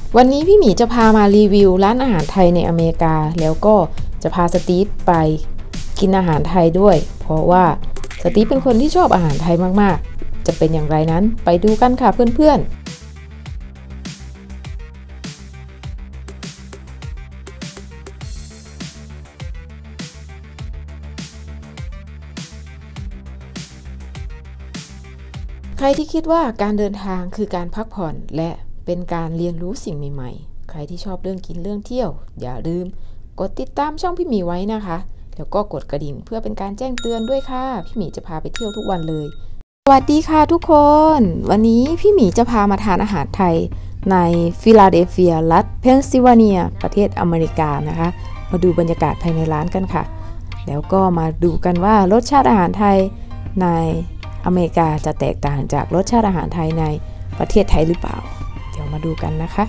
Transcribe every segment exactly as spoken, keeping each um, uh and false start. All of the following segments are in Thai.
วันนี้พี่หมีจะพามารีวิวร้านอาหารไทยในอเมริกาแล้วก็จะพาสตีฟไปกินอาหารไทยด้วยเพราะว่าสตีฟเป็นคนที่ชอบอาหารไทยมากๆจะเป็นอย่างไรนั้นไปดูกันค่ะเพื่อนๆใครที่คิดว่าการเดินทางคือการพักผ่อนและเป็นการเรียนรู้สิ่งใหม่ๆใครที่ชอบเรื่องกินเรื่องเที่ยวอย่าลืมกดติดตามช่องพี่หมีไว้นะคะแล้วก็กดกระดิ่งเพื่อเป็นการแจ้งเตือนด้วยค่ะพี่หมีจะพาไปเที่ยวทุกวันเลยสวัสดีค่ะทุกคนวันนี้พี่หมีจะพามาทานอาหารไทยในฟิลาเดลเฟียรัฐเพนซิลเวเนียประเทศอเมริกานะคะมาดูบรรยากาศภายในร้านกันค่ะแล้วก็มาดูกันว่ารสชาติอาหารไทยในอเมริกาจะแตกต่างจากรสชาติอาหารไทยในประเทศไทยหรือเปล่าเดี๋ยวมาดูกันนะคะ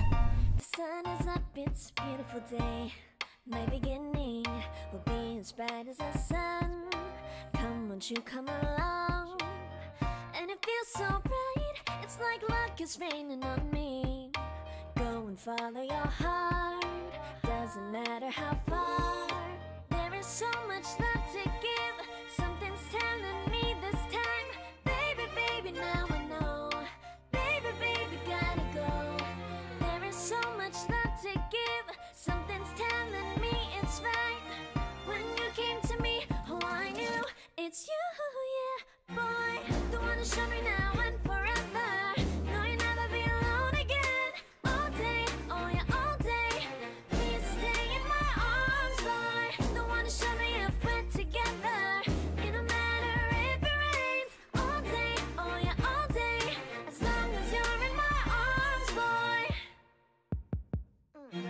It's you, yeah, boy. The one to show me now and forever. No, you'll never be alone again. All day, oh yeah, all day. Please stay in my arms, boy. The one to show me if we're together. It don't matter if it rains. All day, oh yeah, all day. As long as you're in my arms, boy. Mm.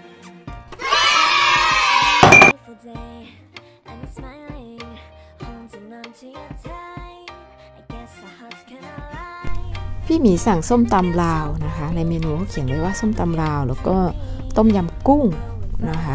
Beautiful day, and you're smiling. พี่หมีสั่งส้มตำลาวนะคะในเมนูเขาเขียนไว้ว่าส้มตำลาวแล้วก็ต้มยำกุ้งนะคะ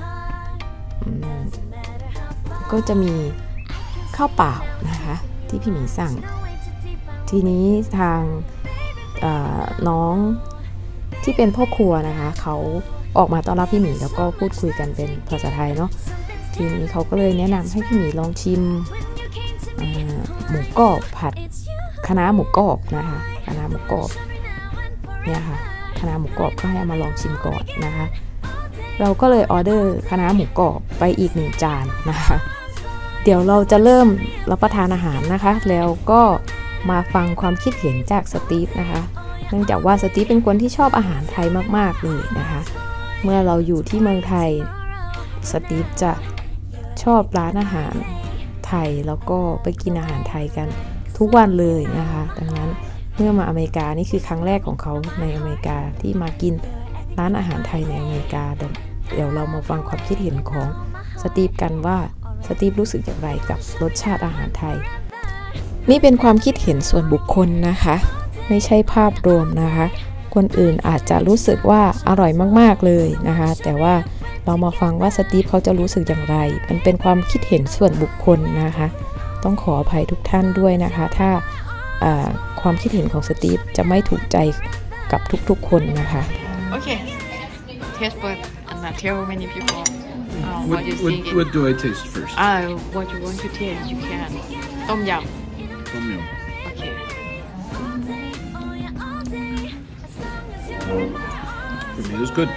ก็จะมีข้าวเปล่านะคะที่พี่หมีสั่งทีนี้ทางน้องที่เป็นพ่อครัวนะคะเขาออกมาต้อนรับพี่หมีแล้วก็พูดคุยกันเป็นภาษาไทยเนาะทีนี้เขาก็เลยแนะนำให้พี่หมีลองชิมหมูกรอบผัดคะน้าหมูกรอบนะคะคะน้าหมูกรอบเนี่ยค่ะคะน้าหมูกรอบก็ให้มาลองชิมก่อนนะคะเราก็เลยออเดอร์คะน้าหมูกรอบไปอีกหนึ่งจานนะคะเดี๋ยวเราจะเริ่มรับประทานอาหารนะคะแล้วก็มาฟังความคิดเห็นจากสตีฟนะคะเนื่องจากว่าสตีฟเป็นคนที่ชอบอาหารไทยมากๆเลยนะคะเมื่อเราอยู่ที่เมืองไทยสตีฟจะชอบร้านอาหารไทยแล้วก็ไปกินอาหารไทยกันทุกวันเลยนะคะดังนั้นเมื่อมาอเมริกานี่คือครั้งแรกของเขาในอเมริกาที่มากินร้านอาหารไทยในอเมริกาเดี๋ยวเรามาฟังความคิดเห็นของสตีฟกันว่าสตีฟรู้สึกอย่างไรกับรสชาติอาหารไทยนี่เป็นความคิดเห็นส่วนบุคคลนะคะไม่ใช่ภาพรวมนะคะคนอื่นอาจจะรู้สึกว่าอร่อยมากๆเลยนะคะแต่ว่าเรามาฟังว่าสตีฟเขาจะรู้สึกอย่างไรมันเป็นความคิดเห็นส่วนบุคคลนะคะต้องขออภัยทุกท่านด้วยนะคะถ้าความคิดเห็นของสตีฟจะไม่ถูกใจกับทุกๆคนนะคะโอเค taste but not tell many people uh, what, what you what, think what do I taste first uh, what you want to taste you can ต้มยำต้มยำ okay for me it was good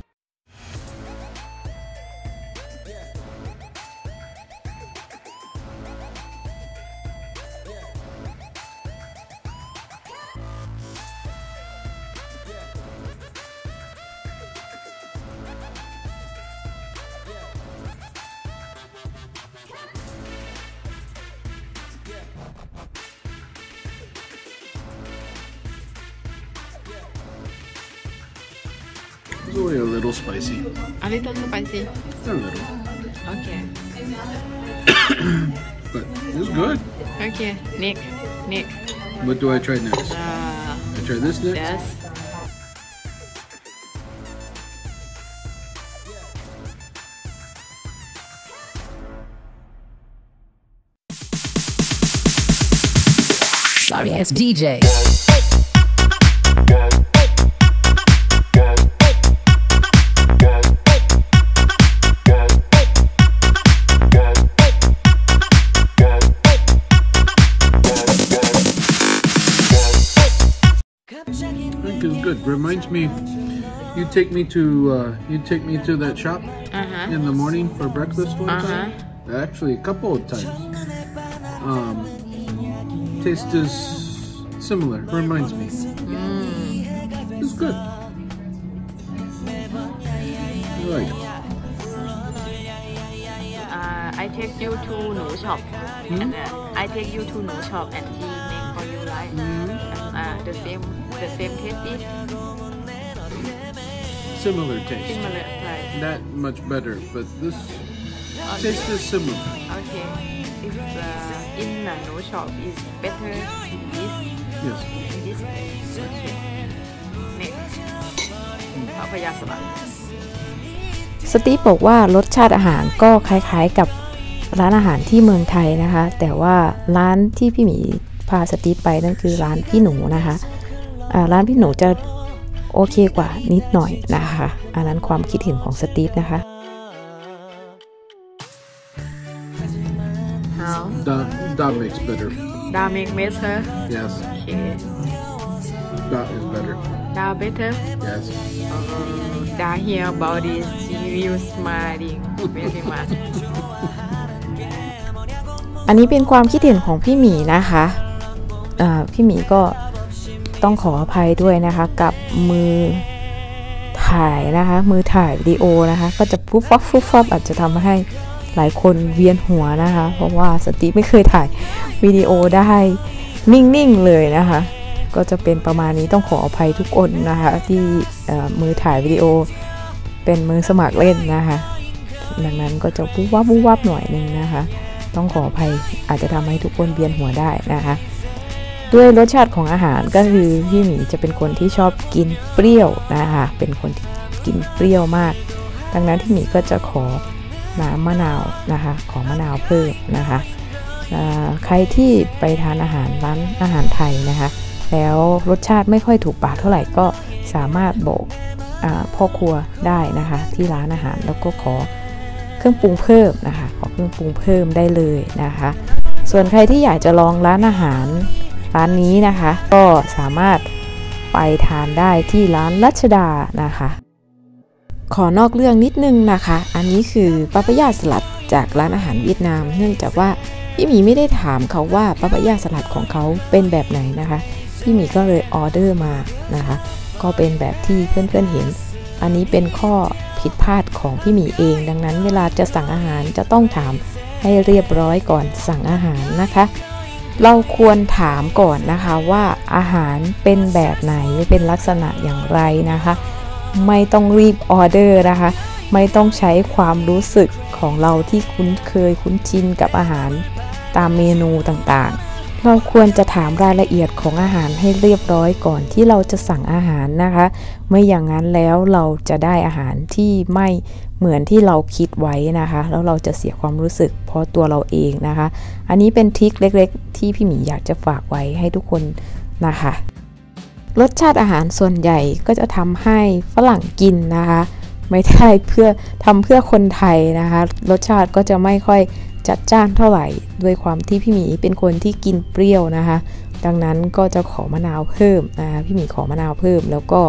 It's only a little spicy. A little spicy. A little. Okay. But it's good. Okay. Nick. Nick. What do I try next? Uh, I try this next? Yes. Sorry ass D J. good. Reminds me, you take me to uh, you take me to that shop Uh-huh. in the morning for breakfast one Uh-huh. time. Actually, a couple of times. Um, taste is similar. Reminds me. It's good. I like it. Uh, I take you to Nu shop and uh, I take you to Nu shop and he make for you like and, uh, the same the same taste is Similar taste. similar like Not much better, but this taste is similar. okay if uh, in uh, Nu shop is better in this Yes. in this okay next พระพยาสลัดสตีฟบอกว่ารสชาติอาหารก็คล้ายๆกับร้านอาหารที่เมืองไทยนะคะ แต่ว่าร้านที่พี่หมีพาสตีฟไปนั่นคือร้านพี่หนูนะคะอ่าร้านพี่หนูจะโอเคกว่านิดหน่อยนะคะอันนั้นความคิดเห็นของสตีฟนะคะ how That that makes better. ดา make better Yes. okay That is better. ดา better Yes. uh, da hear about this she will smiling very much อันนี้เป็นความคิดเห็นของพี่หมีนะคะอ่าพี่หมีก็ต้องขออภัยด้วยนะคะกับมือถ่ายนะคะมือถ่ายวิดีโอนะคะก็จะฟุบฟับฟุบฟับอาจจะทำให้หลายคนเวียนหัวนะคะเพราะว่าสตีฟไม่เคยถ่ายวิดีโอได้นิ่งๆเลยนะคะก็จะเป็นประมาณนี้ต้องขออภัยทุกคนนะคะที่มือถ่ายวิดีโอเป็นมือสมัครเล่นนะคะดังนั้นก็จะฟุบวับฟุบวับหน่อยนึงนะคะต้องขออภัยอาจจะทำให้ทุกคนเวียนหัวได้นะคะด้วยรสชาติของอาหารก็คือพี่หมีจะเป็นคนที่ชอบกินเปรี้ยวนะคะเป็นคนที่กินเปรี้ยวมากดังนั้นพี่หมีก็จะขอน้ำมะนาวนะคะขอมะนาวเพิ่มนะคะใครที่ไปทานอาหารร้านอาหารไทยนะคะแล้วรสชาติไม่ค่อยถูกปากเท่าไหร่ก็สามารถบอกพ่อครัวได้นะคะที่ร้านอาหารแล้วก็ขอเครื่องปรุงเพิ่มนะคะขอเครื่องปรุงเพิ่มได้เลยนะคะส่วนใครที่อยากจะลองร้านอาหารร้านนี้นะคะก็สามารถไปทานได้ที่ร้านรัชดานะคะขอนอกเรื่องนิดนึงนะคะอันนี้คือปาปายาสลัดจากร้านอาหารเวียดนามเนื่องจากว่าพี่หมีไม่ได้ถามเขาว่าปาปายาสลัดของเขาเป็นแบบไหนนะคะพี่หมีก็เลยออเดอร์มานะคะก็เป็นแบบที่เพื่อนๆเห็นอันนี้เป็นข้อผิดพลาดของพี่หมีเองดังนั้นเวลาจะสั่งอาหารจะต้องถามให้เรียบร้อยก่อนสั่งอาหารนะคะเราควรถามก่อนนะคะว่าอาหารเป็นแบบไหนเป็นลักษณะอย่างไรนะคะไม่ต้องรีบออเดอร์นะคะไม่ต้องใช้ความรู้สึกของเราที่คุ้นเคยคุ้นชินกับอาหารตามเมนูต่างๆเราควรจะถามรายละเอียดของอาหารให้เรียบร้อยก่อนที่เราจะสั่งอาหารนะคะไม่อย่างนั้นแล้วเราจะได้อาหารที่ไม่เหมือนที่เราคิดไว้นะคะแล้วเราจะเสียความรู้สึกเพราะตัวเราเองนะคะอันนี้เป็นทริคเล็กๆที่พี่หมีอยากจะฝากไว้ให้ทุกคนนะคะรสชาติอาหารส่วนใหญ่ก็จะทำให้ฝรั่งกินนะคะไม่ได้เพื่อทำเพื่อคนไทยนะคะรสชาติก็จะไม่ค่อยจัดจ้านเท่าไหร่ด้วยความที่พี่หมีเป็นคนที่กินเปรี้ยวนะคะดังนั้นก็จะขอมะนาวเพิ่มนะคะพี่หมีขอมะนาวเพิ่มแล้วก็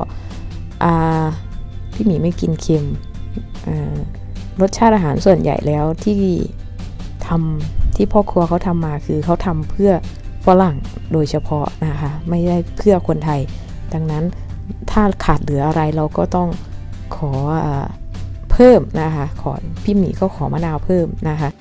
พี่หมีไม่กินเค็มรสชาติอาหารส่วนใหญ่แล้วที่ทำที่พ่อครัวเขาทำมาคือเขาทำเพื่อฝรั่งโดยเฉพาะนะคะไม่ได้เพื่อคนไทยดังนั้นถ้าขาดเหลืออะไรเราก็ต้องขอเพิ่มนะคะขอพี่หมีก็ขอมะนาวเพิ่มนะคะ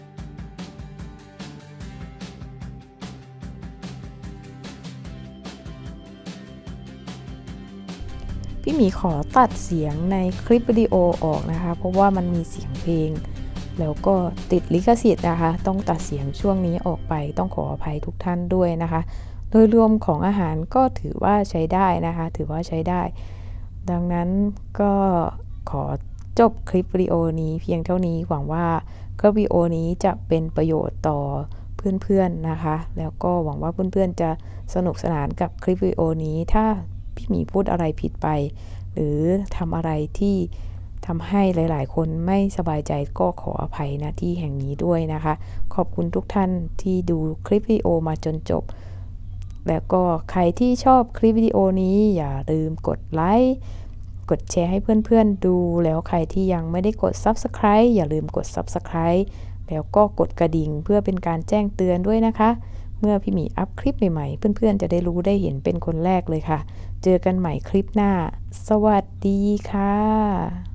พี่หมีขอตัดเสียงในคลิปวิดีโอออกนะคะเพราะว่ามันมีเสียงเพลงแล้วก็ติดลิขสิทธิ์นะคะต้องตัดเสียงช่วงนี้ออกไปต้องขออภัยทุกท่านด้วยนะคะโดยรวมของอาหารก็ถือว่าใช้ได้นะคะถือว่าใช้ได้ดังนั้นก็ขอจบคลิปวิดีโอนี้เพียงเท่านี้หวังว่าคลิปวิดีโอนี้จะเป็นประโยชน์ต่อเพื่อนๆนะคะแล้วก็หวังว่าเพื่อนๆจะสนุกสนานกับคลิปวิดีโอนี้ถ้าพี่หมีพูดอะไรผิดไปหรือทำอะไรที่ทำให้หลายๆคนไม่สบายใจก็ขออภัยณที่แห่งนี้ด้วยนะคะขอบคุณทุกท่านที่ดูคลิปวิดีโอมาจนจบแล้วก็ใครที่ชอบคลิปวิดีโอนี้อย่าลืมกดไลค์กดแชร์ให้เพื่อนๆดูแล้วใครที่ยังไม่ได้กด ซับสไครบ์ อย่าลืมกด ซับสไครบ์ แล้วก็กดกระดิ่งเพื่อเป็นการแจ้งเตือนด้วยนะคะเมื่อพี่หมีอัพคลิปใหม่ๆเพื่อนๆจะได้รู้ได้เห็นเป็นคนแรกเลยค่ะเจอกันใหม่คลิปหน้าสวัสดีค่ะ